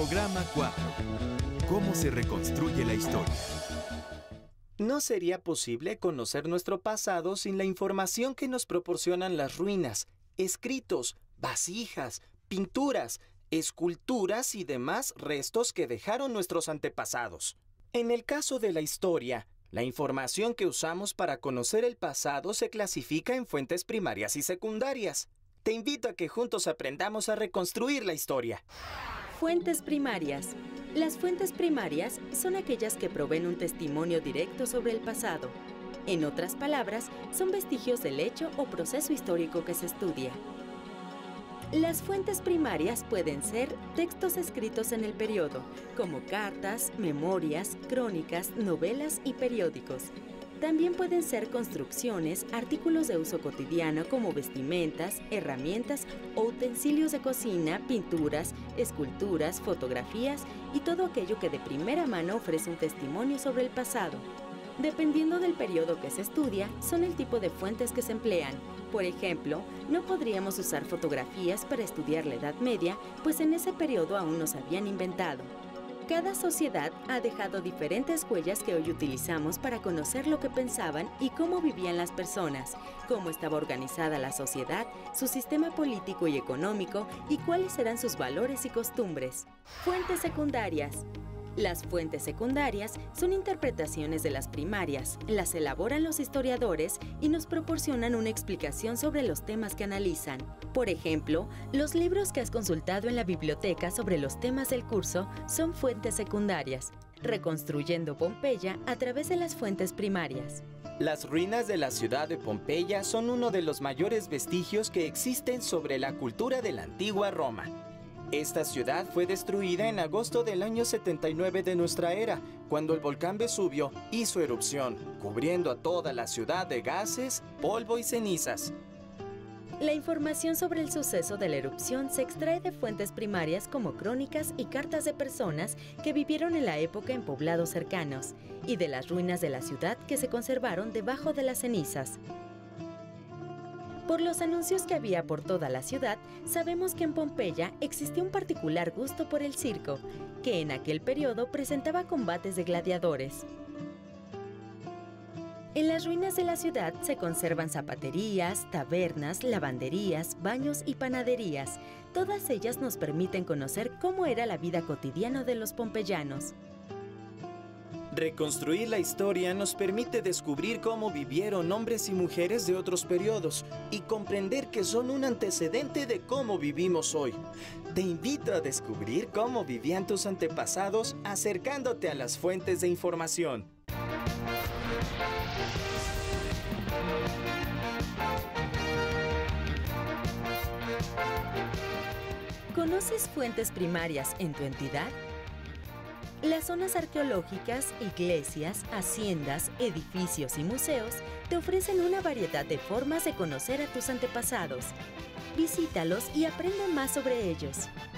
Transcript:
Programa 4. ¿Cómo se reconstruye la historia? No sería posible conocer nuestro pasado sin la información que nos proporcionan las ruinas, escritos, vasijas, pinturas, esculturas y demás restos que dejaron nuestros antepasados. En el caso de la historia, la información que usamos para conocer el pasado se clasifica en fuentes primarias y secundarias. Te invito a que juntos aprendamos a reconstruir la historia. Fuentes primarias. Las fuentes primarias son aquellas que proveen un testimonio directo sobre el pasado. En otras palabras, son vestigios del hecho o proceso histórico que se estudia. Las fuentes primarias pueden ser textos escritos en el periodo, como cartas, memorias, crónicas, novelas y periódicos. También pueden ser construcciones, artículos de uso cotidiano como vestimentas, herramientas o utensilios de cocina, pinturas, esculturas, fotografías y todo aquello que de primera mano ofrece un testimonio sobre el pasado. Dependiendo del periodo que se estudia, son el tipo de fuentes que se emplean. Por ejemplo, no podríamos usar fotografías para estudiar la Edad Media, pues en ese periodo aún no se habían inventado. Cada sociedad ha dejado diferentes huellas que hoy utilizamos para conocer lo que pensaban y cómo vivían las personas, cómo estaba organizada la sociedad, su sistema político y económico y cuáles eran sus valores y costumbres. Fuentes secundarias. Las fuentes secundarias son interpretaciones de las primarias, las elaboran los historiadores y nos proporcionan una explicación sobre los temas que analizan. Por ejemplo, los libros que has consultado en la biblioteca sobre los temas del curso son fuentes secundarias, reconstruyendo Pompeya a través de las fuentes primarias. Las ruinas de la ciudad de Pompeya son uno de los mayores vestigios que existen sobre la cultura de la antigua Roma. Esta ciudad fue destruida en agosto del año 79 de nuestra era, cuando el volcán Vesubio hizo erupción, cubriendo a toda la ciudad de gases, polvo y cenizas. La información sobre el suceso de la erupción se extrae de fuentes primarias como crónicas y cartas de personas que vivieron en la época en poblados cercanos, y de las ruinas de la ciudad que se conservaron debajo de las cenizas. Por los anuncios que había por toda la ciudad, sabemos que en Pompeya existía un particular gusto por el circo, que en aquel periodo presentaba combates de gladiadores. En las ruinas de la ciudad se conservan zapaterías, tabernas, lavanderías, baños y panaderías. Todas ellas nos permiten conocer cómo era la vida cotidiana de los pompeyanos. Reconstruir la historia nos permite descubrir cómo vivieron hombres y mujeres de otros periodos y comprender que son un antecedente de cómo vivimos hoy. Te invito a descubrir cómo vivían tus antepasados acercándote a las fuentes de información. ¿Conoces fuentes primarias en tu entidad? Las zonas arqueológicas, iglesias, haciendas, edificios y museos te ofrecen una variedad de formas de conocer a tus antepasados. Visítalos y aprende más sobre ellos.